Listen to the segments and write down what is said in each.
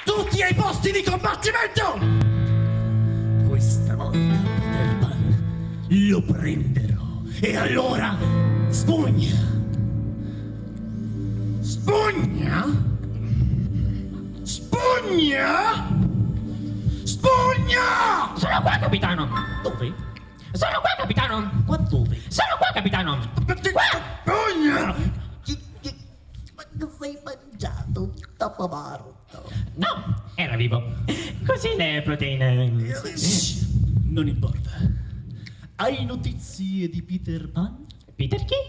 Tutti ai posti di combattimento! Questa volta Peter Pan lo prenderò. E allora spugna! Spugna? Spugna? Spugna! Sono qua, capitano! Dove? Sono qua, capitano! Qua dove? Sono qua, capitano! Qua! Spugna! Ma lo sei mangiato, tapamarotto? No, era vivo. Così le proteine... Non importa. Hai notizie di Peter Pan? Peter chi?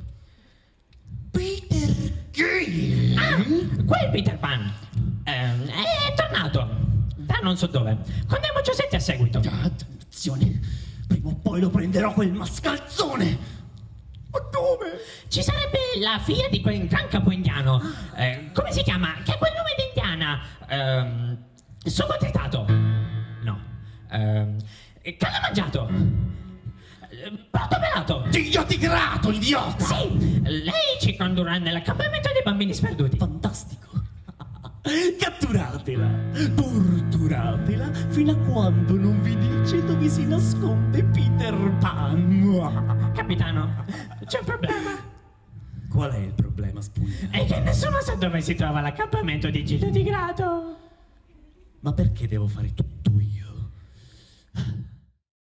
Peter chi? Ah, quel Peter Pan. È tornato. Da non so dove. Con Nemo Giuseppe a seguito. Dannazione. Prima o poi lo prenderò quel mascalzone. Ma dove? Ci sarebbe la figlia di quel gran capo indiano. Come si chiama? Che ha quel nome di indiana. Sottotritato. No. Calamangiato. Portopelato. Dio di grato, idiota! Sì, lei ci condurrà nell'accampamento dei bambini sperduti. Fantastico. Catturatela, torturatela fino a quando non vi dice dove si nasconde Peter Pan. Capitano, c'è un problema. Qual è il problema, Spugna? È che nessuno sa dove si trova l'accampamento di Gildo di Grado. Ma perché devo fare tutto io?